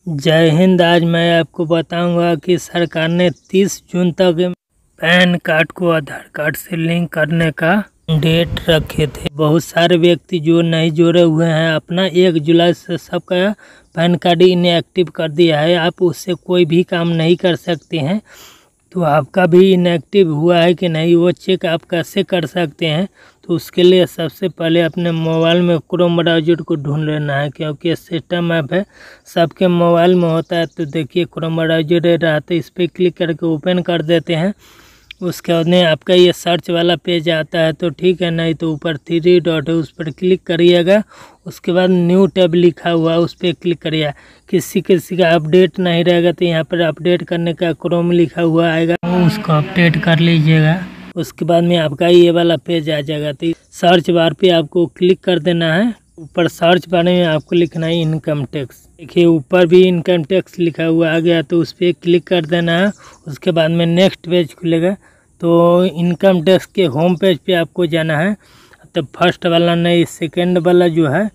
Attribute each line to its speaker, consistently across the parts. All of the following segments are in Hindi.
Speaker 1: जय हिंद। आज मैं आपको बताऊंगा कि सरकार ने 30 जून तक पैन कार्ड को आधार कार्ड से लिंक करने का डेट रखे थे। बहुत सारे व्यक्ति जो नहीं जोड़े हुए हैं अपना 1 जुलाई से सबका पैन कार्ड इनएक्टिव कर दिया है। आप उससे कोई भी काम नहीं कर सकते हैं। तो आपका भी इनएक्टिव हुआ है कि नहीं वो चेक आप कैसे कर सकते हैं। तो उसके लिए सबसे पहले अपने मोबाइल में क्रोम ब्राउज़र को ढूंढ लेना है, क्योंकि सिस्टम ऐप है सबके मोबाइल में होता है। तो देखिए क्रोम ब्राउज़र रहता है, इस पर क्लिक करके ओपन कर देते हैं। उसके बाद में आपका ये सर्च वाला पेज आता है तो ठीक है, नहीं तो ऊपर 3 डॉट है उस पर क्लिक करिएगा। उसके बाद न्यू टैब लिखा हुआ है उस पर क्लिक करिएगा। किसी का अपडेट नहीं रहेगा तो यहाँ पर अपडेट करने का क्रोम लिखा हुआ आएगा, उसको अपडेट कर लीजिएगा। उसके बाद में आपका ये वाला पेज आ जाएगा। तो सर्च बार पे आपको क्लिक कर देना है। ऊपर सर्च बार में आपको लिखना है इनकम टैक्स। देखिए ऊपर भी इनकम टैक्स लिखा हुआ आ गया तो उस पर क्लिक कर देना है। उसके बाद में नेक्स्ट पेज खुलेगा तो इनकम टैक्स के होम पेज पे आपको जाना है। तो फर्स्ट वाला नहीं, सेकंड वाला जो है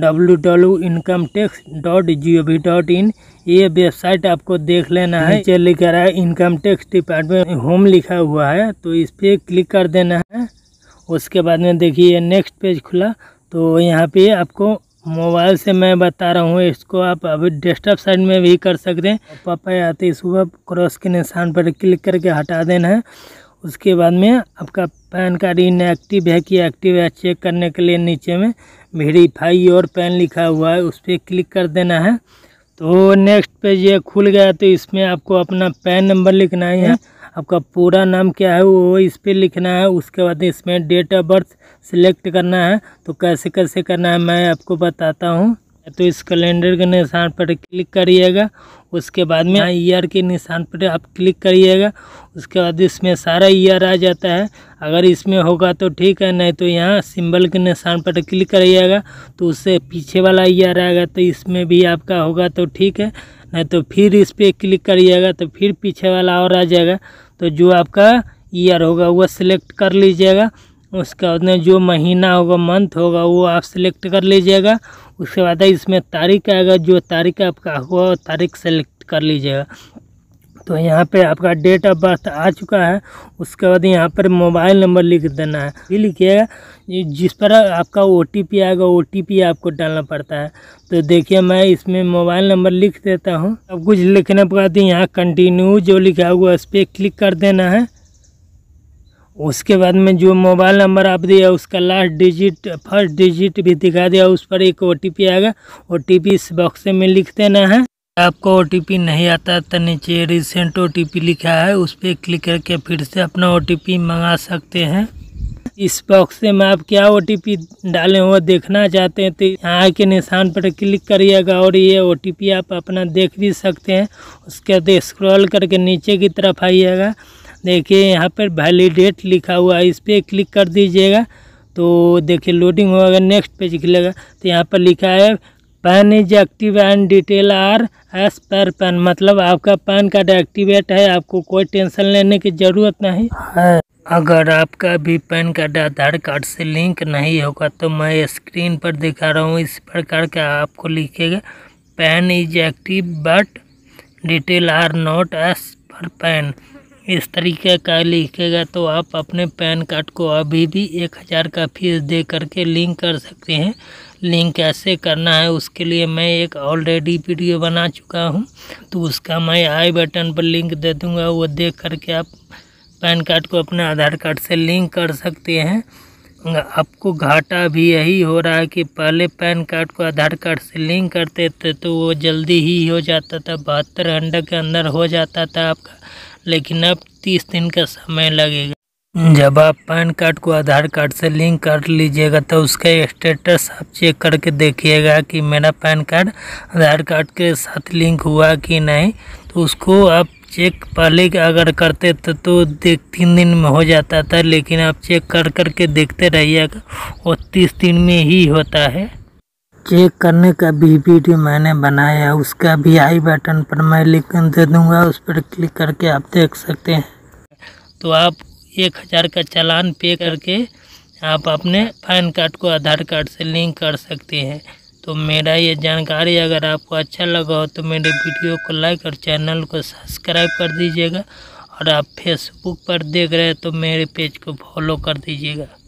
Speaker 1: www.incometax.gov.in ये वेबसाइट आपको देख लेना है। नीचे लिखा रहा है इनकम टैक्स डिपार्टमेंट होम लिखा हुआ है तो इस पर क्लिक कर देना है। उसके बाद में देखिए नेक्स्ट पेज खुला तो यहाँ पे आपको मोबाइल से मैं बता रहा हूँ, इसको आप अभी डेस्कटॉप साइड में भी कर सकते हैं। पापा आते इसको क्रॉस के निशान पर क्लिक करके हटा देना है। उसके बाद में आपका पैन कार्ड इनएक्टिव है कि एक्टिव है चेक करने के लिए नीचे में वेरीफाई योर पैन लिखा हुआ है उस पर क्लिक कर देना है। तो नेक्स्ट पेज ये खुल गया तो इसमें आपको अपना पैन नंबर लिखना है। आपका पूरा नाम क्या है वो इस पर लिखना है। उसके बाद इसमें डेट ऑफ बर्थ सिलेक्ट करना है। तो कैसे कैसे करना है मैं आपको बताता हूँ। तो इस कैलेंडर के निशान पर क्लिक करिएगा। उसके बाद में ईयर के निशान पर आप क्लिक करिएगा। उसके बाद इसमें सारा ईयर आ जाता है। अगर इसमें होगा तो ठीक है, नहीं तो यहाँ सिंबल के निशान पर क्लिक करिएगा तो उससे पीछे वाला ईयर आएगा। तो इसमें भी आपका होगा तो ठीक है, नहीं तो फिर इस पर क्लिक करिएगा तो फिर पीछे वाला और आ जाएगा। तो जो आपका ईयर होगा वो सिलेक्ट कर लीजिएगा। उसके बाद में जो महीना होगा मंथ होगा वो आप सिलेक्ट कर लीजिएगा। उसके बाद इसमें तारीख आएगा, जो तारीख आपका होगा वो तारीख सेलेक्ट कर लीजिएगा। तो यहाँ पे आपका डेट ऑफ बर्थ आ चुका है। उसके बाद यहाँ पर मोबाइल नंबर लिख देना है। ये लिखिएगा जिस पर आपका OTP आएगा, OTP आपको डालना पड़ता है। तो देखिए मैं इसमें मोबाइल नंबर लिख देता हूँ। अब कुछ लिखने के बाद यहाँ कंटिन्यू जो लिखा हुआ है उस पर क्लिक कर देना है। उसके बाद में जो मोबाइल नंबर आप दिया उसका लास्ट डिजिट फर्स्ट डिजिट भी दिखा दिया, उस पर एक OTP आएगा। OTP इस बॉक्स में लिख देना है। आपको OTP नहीं आता तो नीचे रिसेंट OTP लिखा है उस पर क्लिक करके फिर से अपना OTP मंगा सकते हैं। इस बॉक्स में आप क्या OTP डालें वो देखना चाहते हैं तो यहाँ के निशान पर क्लिक करिएगा और ये OTP आप अपना देख भी सकते हैं। उसके बाद स्क्रॉल करके नीचे की तरफ आइएगा। देखिए यहाँ पर वैलिडेट लिखा हुआ है, इस पर क्लिक कर दीजिएगा तो देखिए लोडिंग होगा। नेक्स्ट पेज खुलेगा तो यहाँ पर लिखा है PAN is active and detail are as per PAN, मतलब आपका पैन कार्ड एक्टिवेट है, आपको कोई टेंशन लेने की ज़रूरत नहीं है। अगर आपका भी पैन कार्ड आधार कार्ड से लिंक नहीं होगा तो मैं स्क्रीन पर दिखा रहा हूँ, इस प्रकार का आपको लिखेगा PAN is active but detail are not as per PAN. इस तरीके का लिखेगा तो आप अपने पैन कार्ड को अभी भी 1000 का फीस दे करके लिंक कर सकते हैं। लिंक कैसे करना है उसके लिए मैं एक ऑलरेडी वीडियो बना चुका हूं, तो उसका मैं आई बटन पर लिंक दे दूंगा, वो देख करके आप पैन कार्ड को अपने आधार कार्ड से लिंक कर सकते हैं। आपको घाटा भी यही हो रहा है कि पहले पैन कार्ड को आधार कार्ड से लिंक करते थे तो वो जल्दी ही हो जाता था, 72 घंटे के अंदर हो जाता था आपका, लेकिन अब 30 दिन का समय लगेगा। जब आप पैन कार्ड को आधार कार्ड से लिंक कर लीजिएगा तो उसका स्टेटस आप चेक करके देखिएगा कि मेरा पैन कार्ड आधार कार्ड के साथ लिंक हुआ कि नहीं। तो उसको आप चेक पहले अगर करते थे तो 3 दिन में हो जाता था, लेकिन आप चेक कर करके देखते रहिएगा वो 30 दिन में ही होता है। चेक करने का भी वीडियो मैंने बनाया, उसका भी आई बटन पर मैं लिंक दे दूंगा, उस पर क्लिक करके आप देख सकते हैं। तो आप 1000 का चालान पे करके आप अपने पैन कार्ड को आधार कार्ड से लिंक कर सकते हैं। तो मेरा ये जानकारी अगर आपको अच्छा लगा हो तो मेरे वीडियो को लाइक और चैनल को सब्सक्राइब कर दीजिएगा। और आप फेसबुक पर देख रहे हैं तो मेरे पेज को फॉलो कर दीजिएगा।